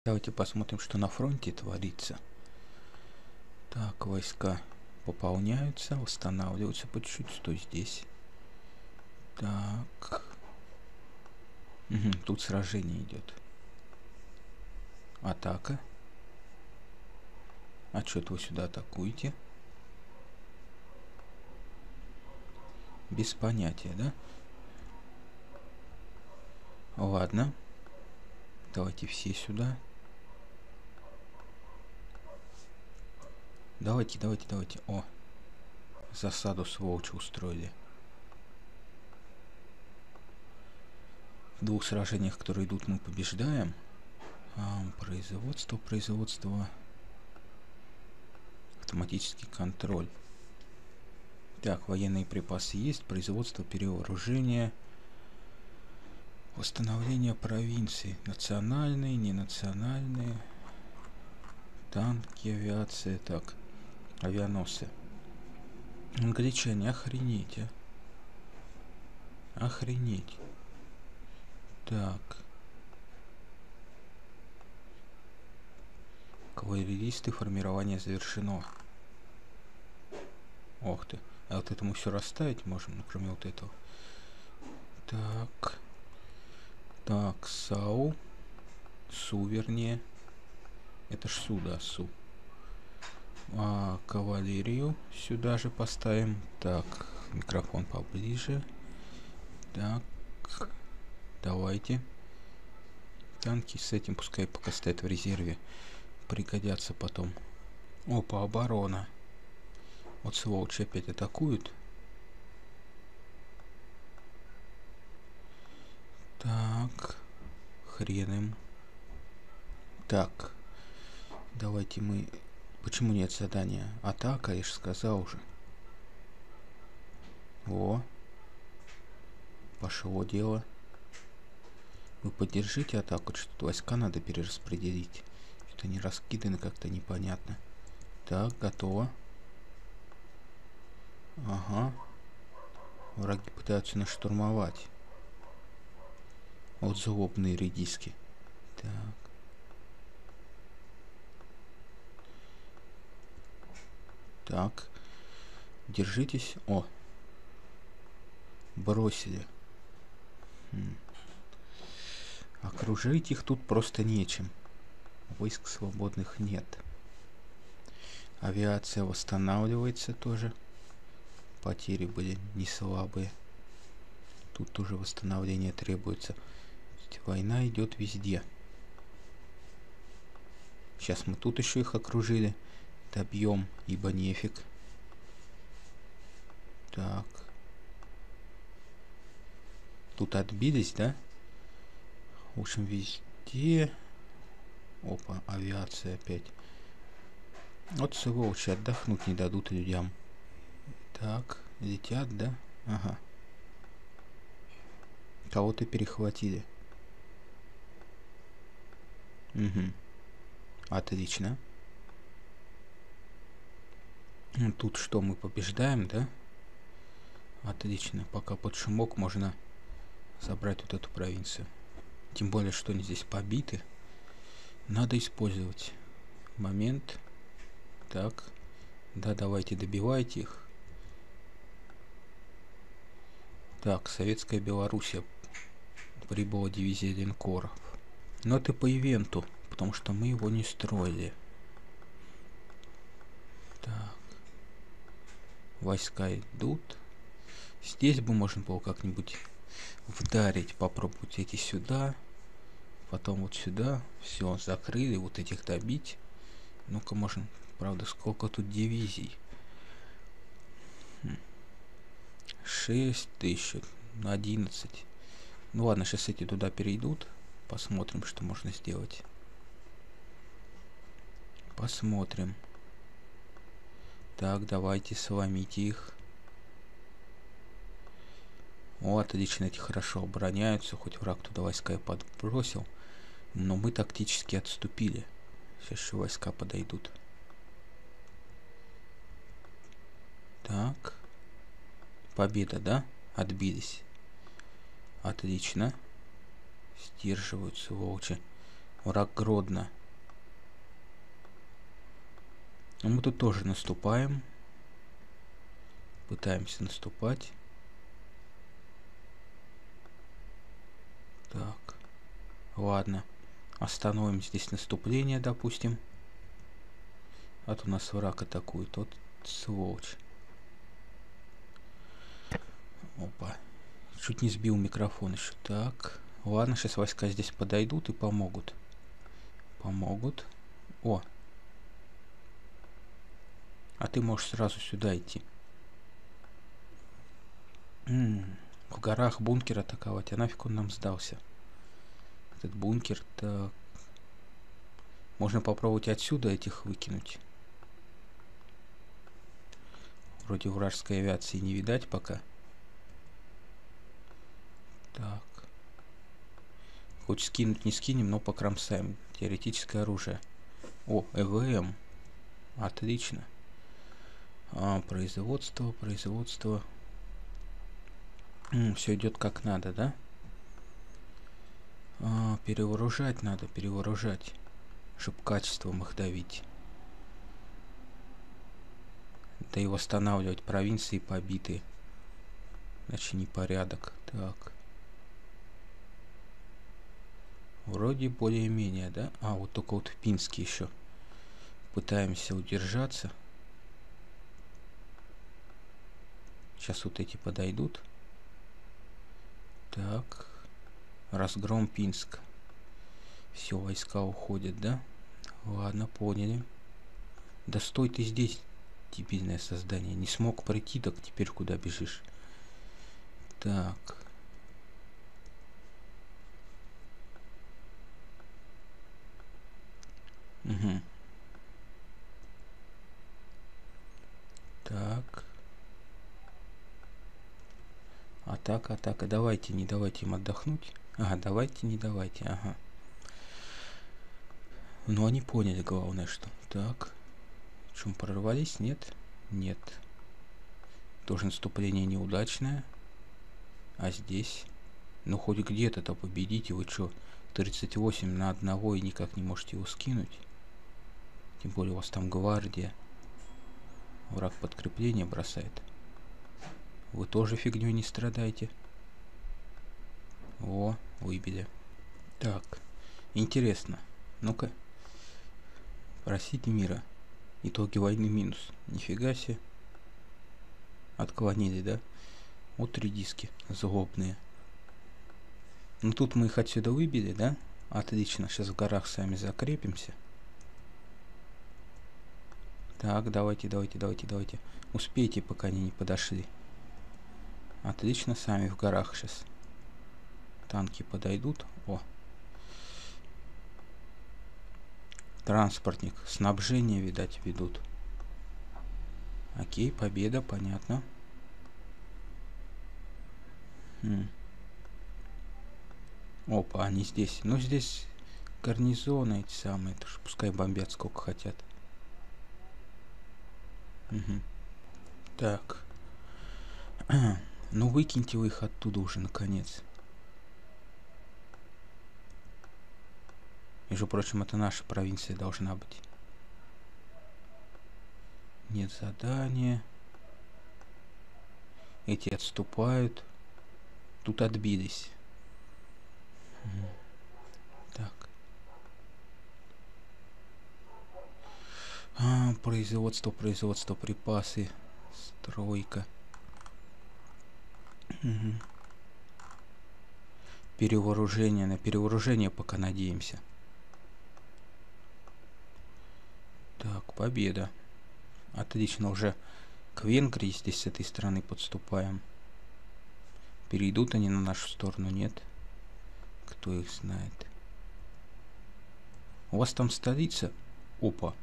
Давайте посмотрим, что на фронте творится. Так, войска пополняются, восстанавливаются по чуть-чуть. Что здесь? Так. Тут сражение идет. Атака. А что-то вы сюда атакуете? Без понятия, да? Ладно. Давайте все сюда. Давайте. О, засаду сволочи устроили. В двух сражениях, которые идут, мы побеждаем. Производство. Автоматический контроль. Так, военные припасы есть. Производство, перевооружение. Восстановление провинций. Национальные, ненациональные. Танки, авиация. Так, авианосцы. Англичане, охренеть, а. Охренеть. Так. Кавалеристы, формирование завершено. Ох ты. А вот это мы все расставить можем, ну, кроме вот этого. Так. Так, САУ. СУ, вернее. Это ж СУ, да, СУ. Кавалерию сюда же поставим. Так, микрофон поближе. Так. Давайте. Танки с этим пускай пока стоят в резерве. Пригодятся потом. Опа, оборона. Вот сволочи опять атакуют. Так. Хрен им. Так. Давайте мы... Почему нет задания? Атака, я же сказал уже. О. Пошло дело. Вы поддержите атаку, что-то войска надо перераспределить. Что-то они раскиданы как-то непонятно. Так, готово. Ага. Враги пытаются нас штурмовать. Вот злобные редиски. Так. Так. Держитесь. О. Бросили. Окружить их тут просто нечем. Войск свободных нет. Авиация восстанавливается тоже. Потери были не слабые. Тут тоже восстановление требуется. Война идет везде. Сейчас мы тут еще их окружили. Добьем, ибо нефиг. Так. Тут отбились, да? В общем, везде. Опа, авиация опять. Вот сволочи, отдохнуть не дадут людям. Так, летят, да? Ага. Кого-то перехватили. Угу. Отлично. Тут что, мы побеждаем, да? Отлично. Пока под шумок можно забрать вот эту провинцию. Тем более, что они здесь побиты. Надо использовать момент. Так. Да, давайте добивайте их. Так, Советская Белоруссия. Прибыла дивизия линкоров. Но это по ивенту, потому что мы его не строили. Так. Войска идут. Здесь бы можно было как-нибудь вдарить, попробовать идти сюда. Потом вот сюда. Все, закрыли, вот этих добить. Ну-ка, можно... Правда, сколько тут дивизий? 6000, 11. Ну ладно, сейчас эти туда перейдут. Посмотрим, что можно сделать. Посмотрим. Так, давайте сломите их. О, отлично, эти хорошо обороняются. Хоть враг туда войска и подбросил. Но мы тактически отступили. Сейчас еще войска подойдут. Так. Победа, да? Отбились. Отлично. Сдерживают сволочи. Враг Гродно. Но мы тут тоже наступаем. Пытаемся наступать. Так. Ладно. Остановим здесь наступление, допустим. А то нас враг атакует. Вот сволочь. Опа. Чуть не сбил микрофон еще. Так. Ладно, сейчас войска здесь подойдут и помогут. Помогут. О. А ты можешь сразу сюда идти. В горах бункер атаковать. А нафиг он нам сдался? Этот бункер. Так. Можно попробовать отсюда этих выкинуть. Вроде вражеской авиации не видать пока. Так. Хоть скинуть не скинем, но покромсаем. Теоретическое оружие. О, ЭВМ. Отлично. Производство. Все идет как надо, да? Перевооружать надо, перевооружать. Чтоб качеством их давить. Да и восстанавливать провинции побитые. Иначе непорядок. Так. Вроде более-менее, да? Вот только вот в Пинске еще пытаемся удержаться. Сейчас вот эти подойдут. Так. Разгром Пинск. Все, войска уходят, да? Ладно, поняли. Да стой ты здесь, дебильное создание. Не смог пройти, так теперь куда бежишь? Так. Угу. Так. Атака. Давайте, не давайте им отдохнуть. Ага, давайте, не давайте. Ага. Ну, они поняли, главное, что. Так. Чем прорвались? Нет? Нет. Тоже наступление неудачное. А здесь? Ну, хоть где-то-то победите. Вы что, 38 на 1 и никак не можете его скинуть? Тем более у вас там гвардия. Враг подкрепление бросает. Вы тоже фигней не страдаете. О, выбили. Так, интересно. Ну-ка. Просите мира. Итоги войны минус. Нифига себе. Отклонили, да? Вот редиски злобные. Ну тут мы их отсюда выбили, да? Отлично. Сейчас в горах сами закрепимся. Так, давайте. Успейте, пока они не подошли. Отлично, сами в горах сейчас. Танки подойдут. О. Транспортник. Снабжение, видать, ведут. Окей, победа, понятно. Опа, они здесь. Ну, здесь гарнизоны эти самые. Это ж пускай бомбят сколько хотят. Угу. Так. Ну, выкиньте вы их оттуда уже, наконец. Между прочим, это наша провинция должна быть. Нет задания. Эти отступают. Тут отбились. Так. Производство, припасы. Стройка. Угу. Перевооружение. На перевооружение пока надеемся. Так, победа. Отлично, уже к Венгрии здесь с этой стороны подступаем. Перейдут они на нашу сторону, нет? Кто их знает? У вас там столица? Опа.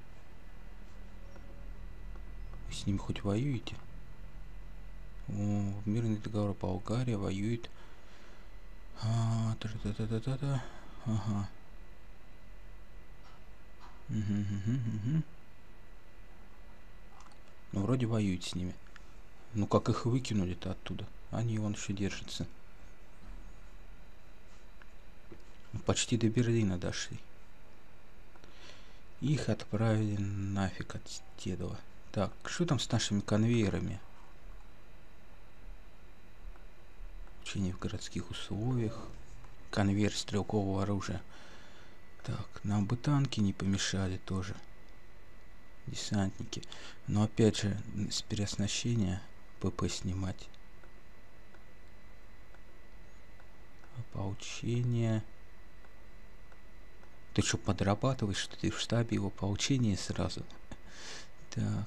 Вы с ними хоть воюете? О, мирный договор Болгария воюет. Ага. Угу. Ну, вроде воюют с ними. Ну, как их выкинули-то оттуда? Они вон еще держатся. Почти до Берлина дошли. Их отправили нафиг от Дедова. Так, что там с нашими конвейерами? Учение в городских условиях. Конвейер стрелкового оружия. Так, нам бы танки не помешали тоже. Десантники. Но опять же, с переоснащения ПП снимать. Ополчение. Ты что, подрабатываешь, что ты в штабе его ополчение сразу? Так.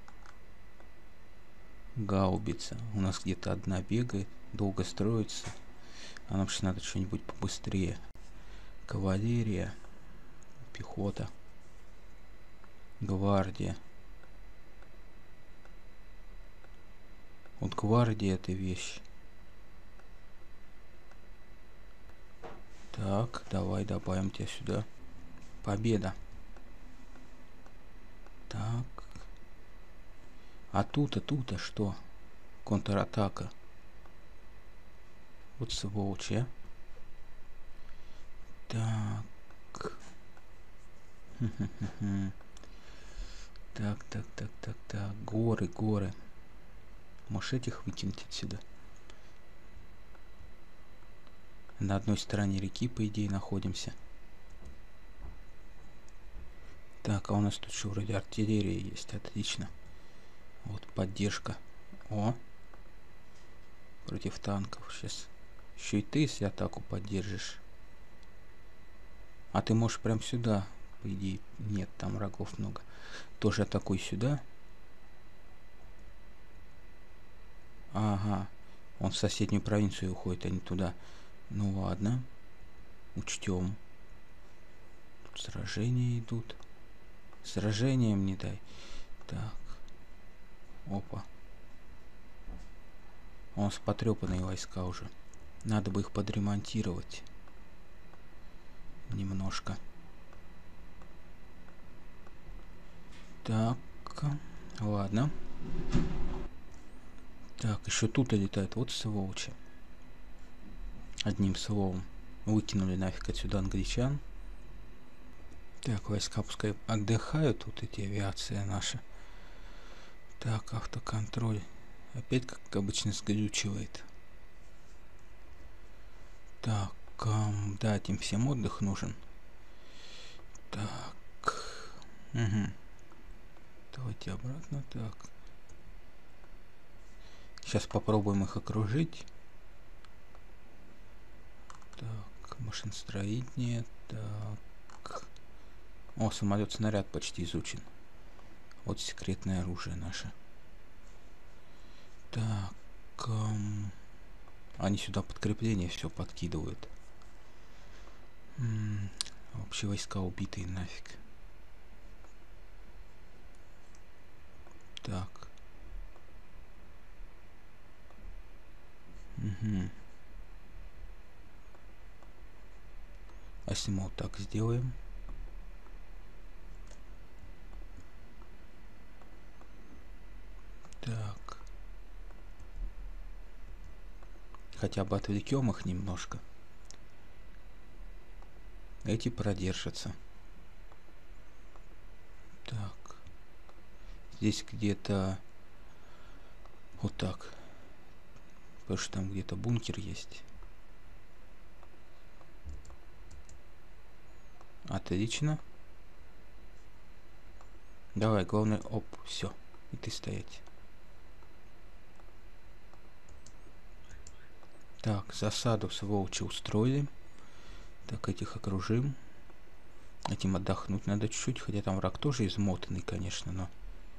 Гаубица. У нас где-то одна бегает, долго строится. А нам же надо что-нибудь побыстрее. Кавалерия. Пехота. Гвардия. Вот гвардия это вещь. Так, давай добавим тебя сюда. Победа. Так. А тут что? Контратака. Вот сволочь, а. Так. Так. Горы. Можешь этих выкинуть отсюда? На одной стороне реки, по идее, находимся. Так, а у нас тут что, вроде артиллерия есть. Отлично. Вот поддержка. О! Против танков. Сейчас еще и ты, если атаку поддержишь. А ты можешь прям сюда, по идее. Нет, там врагов много. Тоже атакуй сюда. Ага. Он в соседнюю провинцию уходит, а не туда. Ну ладно. Учтем. Тут сражения идут. Сражением не дай. Так. Опа. У нас потрепанные войска уже. Надо бы их подремонтировать. Немножко. Так. Ладно. Так, еще тут летает. Вот сволочи. Одним словом. Выкинули нафиг отсюда англичан. Так, войска пускай отдыхают. Вот эти авиация наша. Так, автоконтроль. Опять, как обычно, сглючивает. Так, да, этим всем отдых нужен. Так. Угу. Давайте обратно. Так. Сейчас попробуем их окружить. Так, машиностроение. Так. О, самолет-снаряд почти изучен. Вот секретное оружие наше. Так. Они сюда подкрепление все подкидывают. Вообще войска убитые нафиг. Так. Угу. А если мы вот так сделаем? Так. Хотя бы отвлекем их немножко. Эти продержатся. Так. Здесь где-то вот так. Потому что там где-то бункер есть. Отлично. Давай, главное, оп, все. И ты стоять. Так, засаду сволочи устроили. Так, этих окружим. Этим отдохнуть надо чуть-чуть. Хотя там враг тоже измотанный, конечно, но...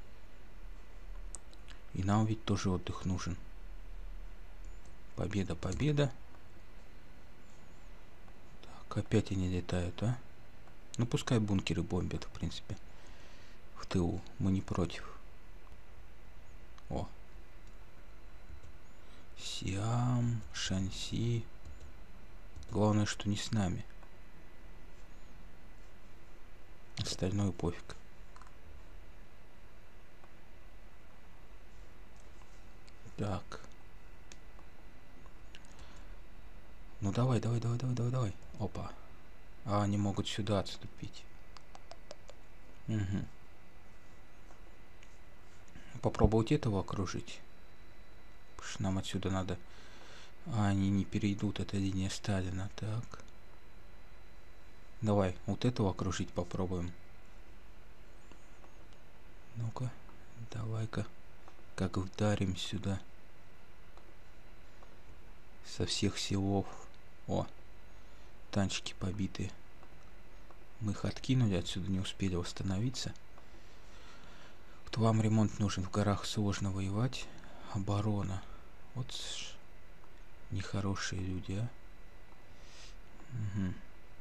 И нам ведь тоже отдых нужен. Победа. Так, опять они летают, а? Ну, пускай бункеры бомбят, в принципе. В тылу. Мы не против. О. Сиам, Шанси. Главное, что не с нами. Остальное пофиг. Так. Ну давай. Опа. А они могут сюда отступить. Угу. Попробовать этого окружить. Потому что нам отсюда надо... А, они не перейдут, это линия Сталина. Так. Давай, вот этого окружить попробуем. Ну-ка, давай-ка. Как вдарим сюда. Со всех силов. О, танчики побитые. Мы их откинули, отсюда не успели восстановиться. Вот вам ремонт нужен, в горах сложно воевать. Оборона. Вот нехорошие люди, а. Угу.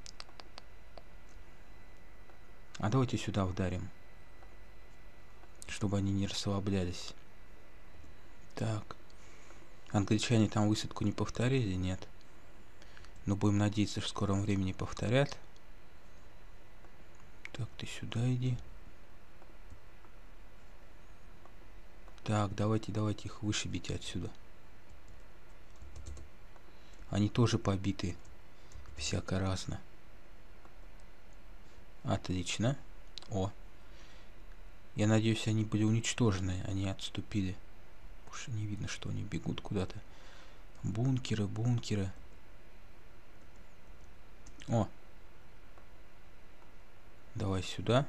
А давайте сюда вдарим. Чтобы они не расслаблялись. Так. Англичане там высадку не повторили? Нет. Но будем надеяться, что в скором времени повторят. Так, ты сюда иди. Так, давайте их вышибите отсюда. Они тоже побиты. Всяко разно. Отлично. О. Я надеюсь, они были уничтожены. Они отступили. Уж не видно, что они бегут куда-то. Бункеры, бункеры. О. Давай сюда.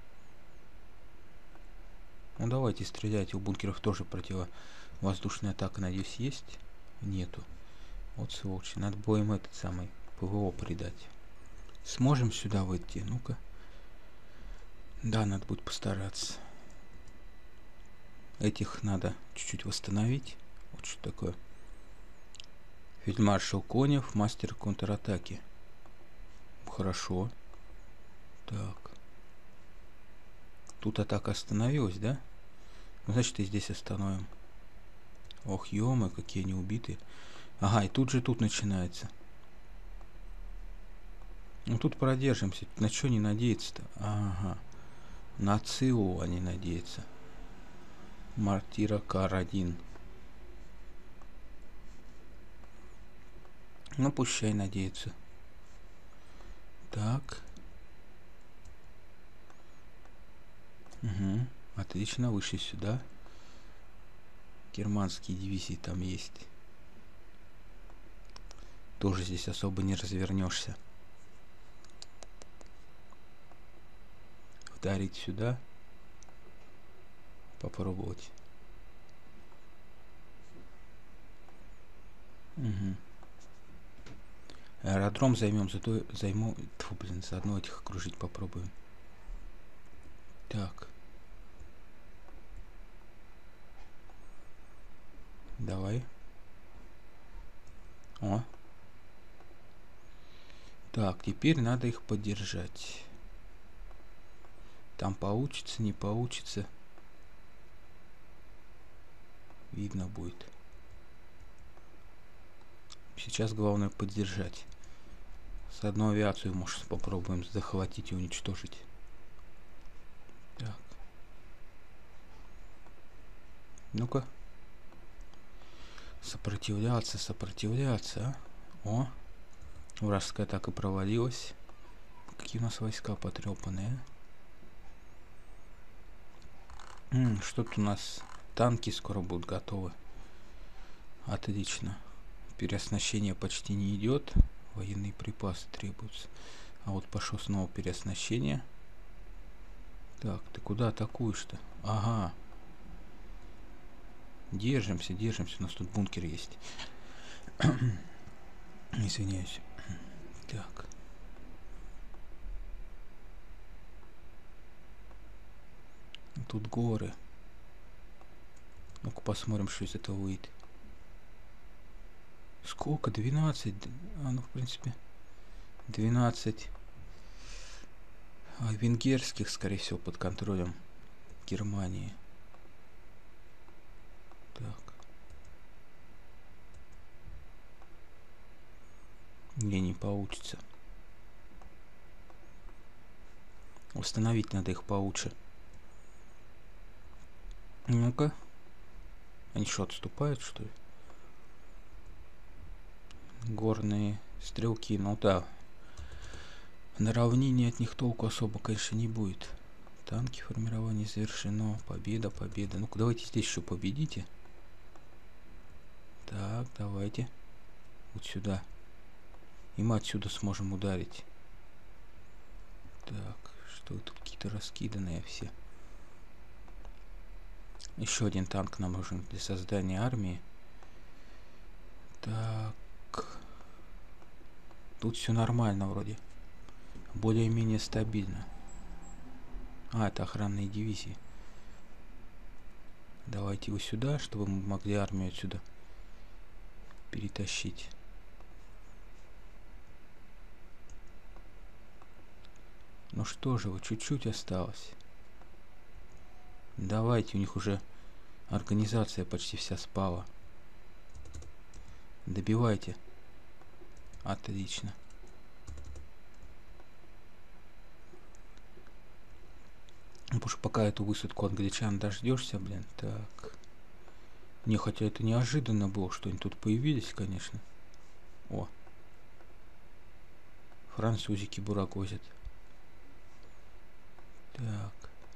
Ну давайте стреляйте. У бункеров тоже противовоздушная атака, надеюсь, есть? Нету. Вот сволочи. Надо было им этот самый ПВО придать. Сможем сюда выйти? Ну-ка. Да, надо будет постараться. Этих надо чуть-чуть восстановить. Вот что такое. Фельдмаршал Конев, мастер контратаки. Хорошо. Так. Тут атака остановилась, да? Ну, значит, и здесь остановим. Ох, ё-моё, какие они убитые. Ага, и тут начинается. Ну, тут продержимся. На что не надеяться-то? Ага. На ЦИО они надеются. Мортира Кар-1. Ну, пущай надеются. Так. Угу. Отлично, вышли сюда. Германские дивизии там есть. Тоже здесь особо не развернешься. Вдарить сюда. Попробовать. Угу. Аэродром займем, заодно этих окружить попробуем. Так. Давай. О. Так, теперь надо их поддержать. Там получится, не получится. Видно будет. Сейчас главное поддержать. С одной авиацию, может, попробуем захватить и уничтожить. Так. Ну-ка. Сопротивляться, сопротивляться. О. Вражеская атака провалилась. Какие у нас войска потрепанные. Что-то у нас... Танки скоро будут готовы. Отлично. Переоснащение почти не идет. Военные припасы требуются. А вот пошло снова переоснащение. Так, ты куда атакуешь-то? Ага. Держимся, держимся. У нас тут бункер есть. Извиняюсь. Так. Тут горы. Ну-ка посмотрим, что из этого выйдет. Сколько? 12? А, ну, в принципе, 12 венгерских, скорее всего, под контролем Германии. Так. Не получится. Установить надо их получше. Ну-ка. Они что, отступают, что ли? Горные стрелки, ну да. На равнине от них толку особо, конечно, не будет. Танки, формирование завершено. Победа, победа. Ну-ка, давайте здесь еще победите. Так, давайте. Вот сюда. И мы отсюда сможем ударить. Так, что тут какие-то раскиданные все. Еще один танк нам нужен для создания армии. Так. Тут все нормально вроде. Более-менее стабильно. А, это охранные дивизии. Давайте его сюда, чтобы мы могли армию отсюда перетащить. Ну что же, вот чуть-чуть осталось. Давайте, у них уже организация почти вся спала. Добивайте. Отлично. Ну, потому что пока эту высадку англичан дождешься, блин, так. Не, хотя это неожиданно было, что они тут появились, конечно. О. Французики бурагозят. Так.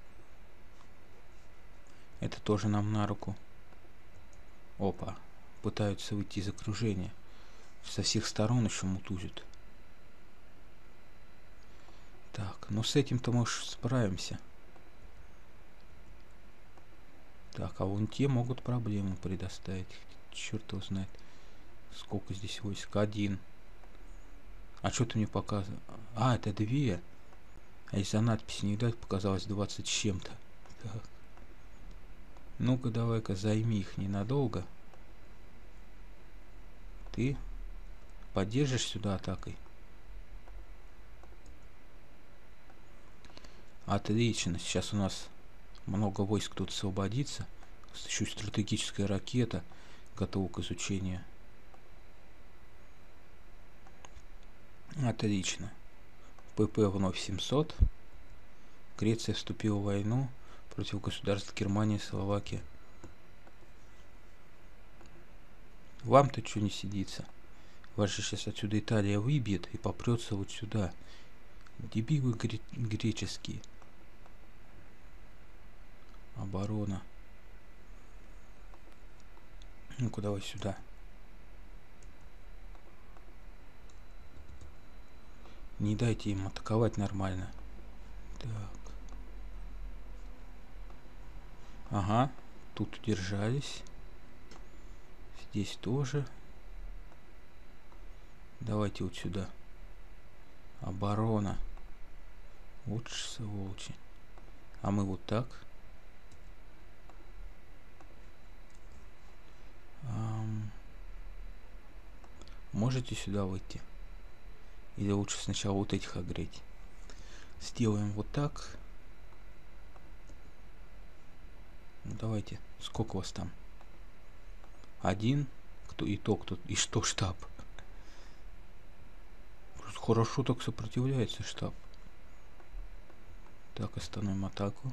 Это тоже нам на руку. Опа. Пытаются выйти из окружения. Со всех сторон еще мутузят. Так, ну с этим-то мы уж справимся. Так, а вон те могут проблему предоставить. Черт его знает. Сколько здесь войск? Один. А что ты мне показываешь? А, это две. А из-за надписи не видать, показалось 20 с чем-то. Так. Ну-ка, давай-ка займи их ненадолго. Ты поддержишь сюда атакой? Отлично. Сейчас у нас много войск тут освободится. Еще стратегическая ракета готова к изучению. Отлично. ПП вновь 700. Греция вступила в войну против государств Германии, Словакия. Вам-то что не сидится? Вас же сейчас отсюда Италия выбьет и попрется вот сюда. Дебилы греческие. Оборона. Ну-ка, давай сюда. Не дайте им атаковать нормально. Так. Ага. Тут удержались. Здесь тоже. Давайте вот сюда. Оборона. Вот же сволочи. А мы вот так. Можете сюда выйти? Или лучше сначала вот этих огреть? Сделаем вот так. Ну, давайте. Сколько у вас там? Один. Кто и то, кто... И что штаб? Хорошо так сопротивляется штаб. Так, остановим атаку.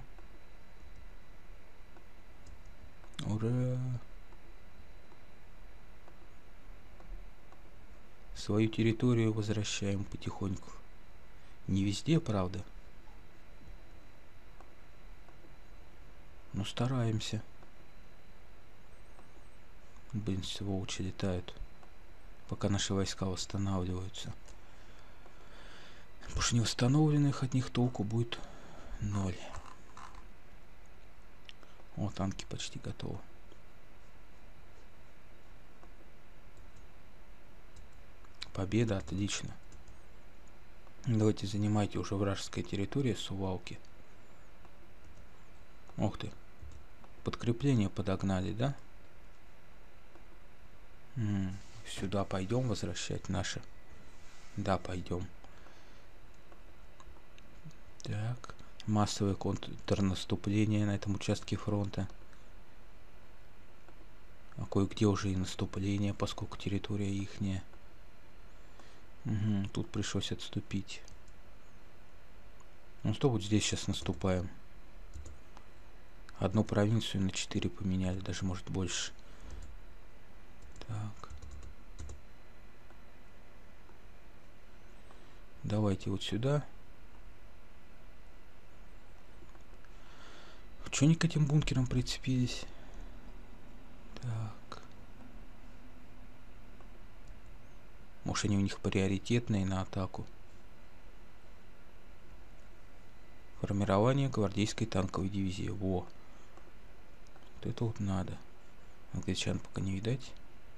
Ура! Свою территорию возвращаем потихоньку. Не везде, правда. Но стараемся. Блин, сволочи летают. Пока наши войска восстанавливаются. Потому что невосстановленных от них толку будет 0. О, танки почти готовы. Победа, отлично. Давайте занимайте уже вражеская территория, Сувалки. Ух ты. Подкрепление подогнали, да? Сюда пойдем возвращать наши. Да, пойдем. Так. Массовое контрнаступление на этом участке фронта. А кое-где уже и наступление, поскольку территория ихняя. Угу, тут пришлось отступить. Ну что, вот здесь сейчас наступаем. Одну провинцию на 4 поменяли, даже может больше. Так. Давайте вот сюда. Чё они к этим бункерам прицепились? Так. Может, они у них приоритетные на атаку. Формирование гвардейской танковой дивизии. Во. Вот это вот надо. Англичан пока не видать.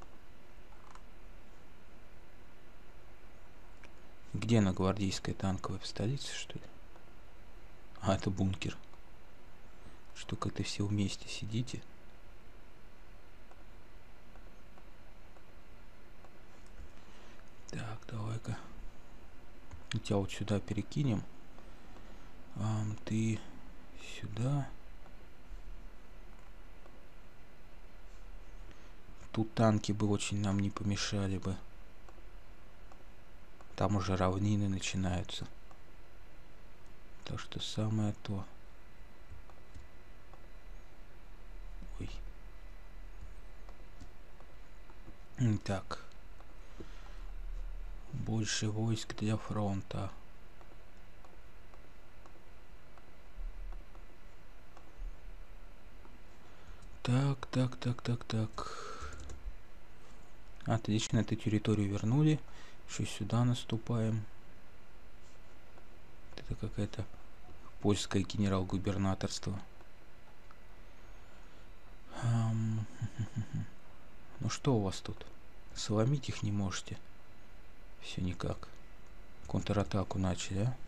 Где она, гвардейская танковая? В столице, что ли? А, это бункер. Что как-то все вместе сидите. Так, давай-ка. Тебя вот сюда перекинем. Ты сюда. Тут танки бы очень нам не помешали бы. Там уже равнины начинаются. Так что самое то. Ой. Так. Больше войск для фронта. Так. Отлично, эту территорию вернули. Еще сюда наступаем. Это какая-то польское генерал-губернаторство. Ну что у вас тут? Сломить их не можете? Все никак. Контратаку начали, а?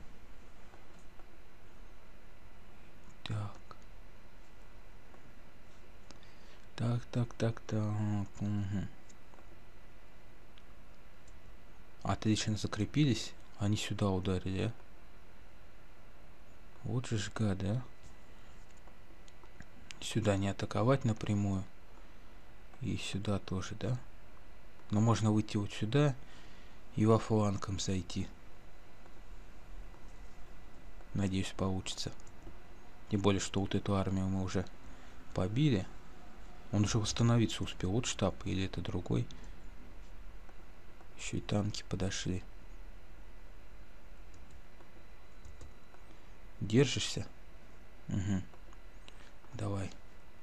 Так. Угу. Отлично закрепились. Они сюда ударили, а? Вот же ж гады, а? Сюда не атаковать напрямую. И сюда тоже, да? Но можно выйти вот сюда и во флангом зайти. Надеюсь, получится. Тем более, что вот эту армию мы уже побили. Он уже восстановиться успел. Вот штаб или это другой. Еще и танки подошли. Держишься? Угу. Давай.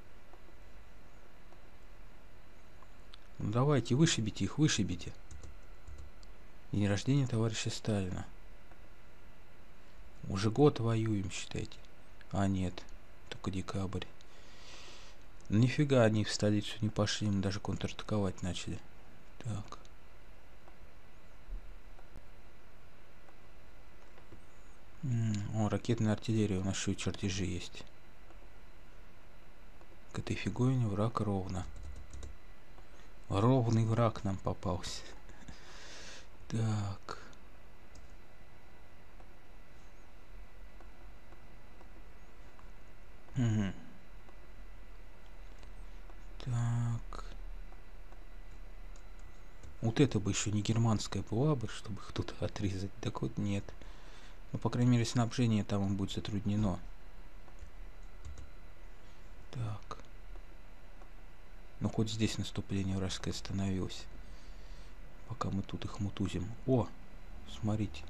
Ну давайте, вышибите их, вышибите. День рождения товарища Сталина. Уже год воюем, считайте. А нет, только декабрь. Нифига они в столицу не пошли, мы даже контратаковать начали. Так. О, ракетная артиллерия, у нас еще и чертежи есть. К этой фиговине враг ровно. Ровный враг нам попался. Так. Угу. Так. Вот это бы еще не германская была бы, чтобы их тут отрезать. Так вот нет. Ну, по крайней мере, снабжение там им будет затруднено. Так. Ну, хоть здесь наступление вражеское остановилось. Пока мы тут их мутузим. О, смотрите.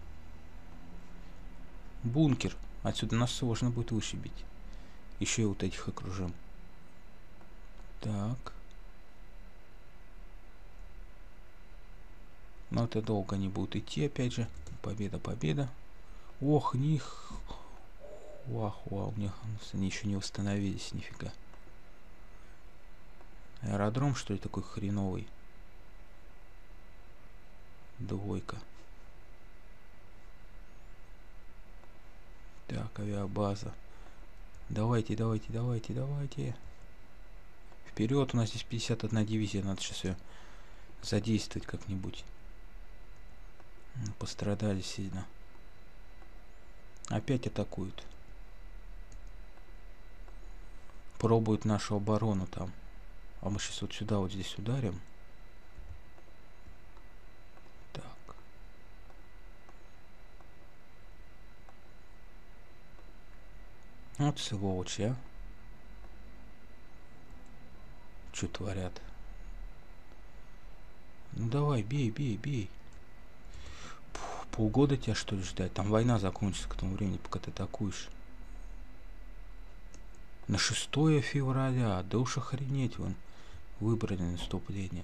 Бункер. Отсюда нас сложно будет вышибить. Еще и вот этих окружим. Так. Но это долго не будут идти, опять же. Победа. Ох, них. У них они еще не восстановились, нифига. Аэродром, что ли, такой хреновый? Двойка. Так, авиабаза. Давайте. Вперед, у нас здесь 51 дивизия, надо сейчас ее задействовать как-нибудь. Пострадали сильно. Опять атакуют. Пробуют нашу оборону там. А мы сейчас вот сюда, вот здесь ударим. Так. Вот сволочи, а. Что творят? Ну давай, бей. полгода тебя что ли ждать? Там война закончится к тому времени, пока ты атакуешь. На 6 февраля. Да уж охренеть вон. Выбрали наступление.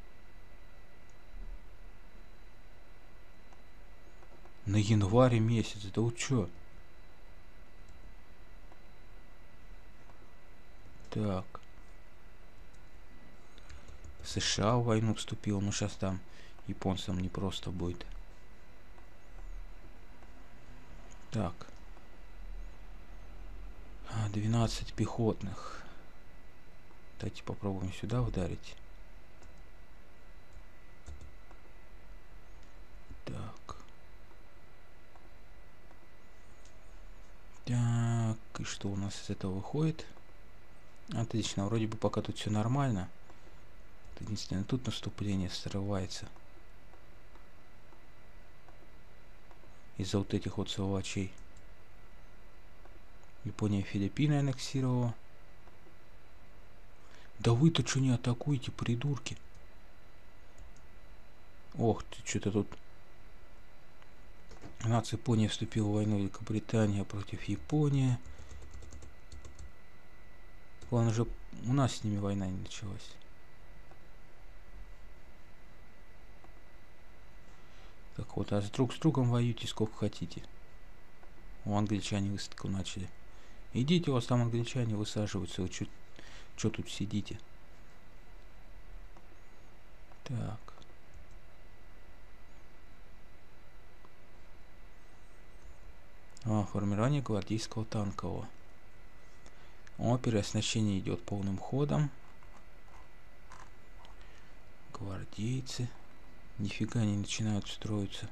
На январь месяц. Да вы чё? Так. США в войну вступил. Ну сейчас там японцам не просто будет. Так. 12 пехотных. Давайте попробуем сюда ударить. Так. Так, и что у нас из этого выходит? Отлично, вроде бы пока тут все нормально. Единственное, тут наступление срывается. Из-за вот этих вот сволочей. Япония Филиппины аннексировала. Да вы-то что не атакуете, придурки? Ох ты, что-то тут... Япония вступила в войну Великобритания против Японии. Ладно же, у нас с ними война не началась. Так вот, а друг с другом воюйте сколько хотите. У англичане высадку начали. Идите, у вас там англичане высаживаются. Вы что тут сидите? Так. Формирование гвардейского танкового. Переоснащение идет полным ходом. Гвардейцы. Нифига не начинают строиться.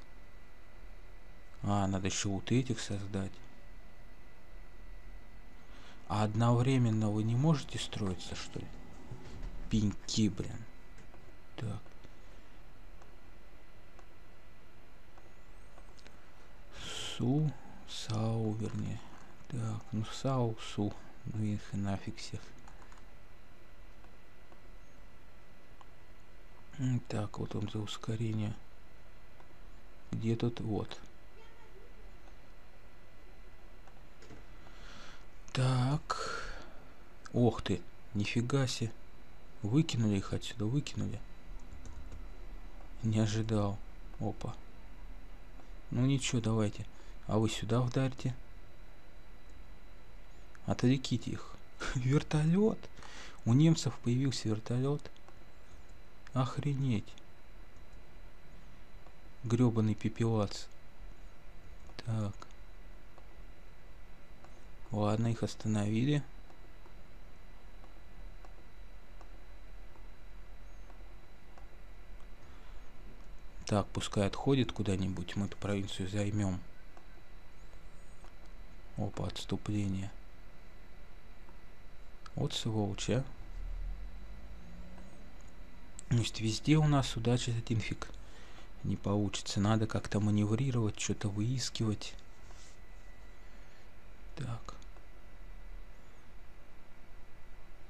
Надо еще вот этих создать. А одновременно вы не можете строиться, что ли? Пеньки, блин. Так. САУ, вернее. Так, ну САУ. Ну их и нафиг всех. Так, вот он за ускорение. Где тут? Вот. Так. Ох ты, нифига себе. Выкинули их отсюда, выкинули. Не ожидал. Опа. Ну ничего, давайте. А вы сюда вдарьте. Отвлеките их. Вертолет. У немцев появился вертолет. Охренеть. Гребаный пепелац. Так. Ладно, их остановили. Так, пускай отходит куда-нибудь. Мы эту провинцию займем. Опа, отступление. Вот сволочь, а. То есть везде у нас удачи один фиг не получится. Надо как-то маневрировать, что-то выискивать. Так.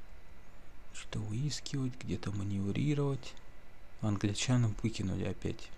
Что-то выискивать, где-то маневрировать. Англичанам выкинули опять.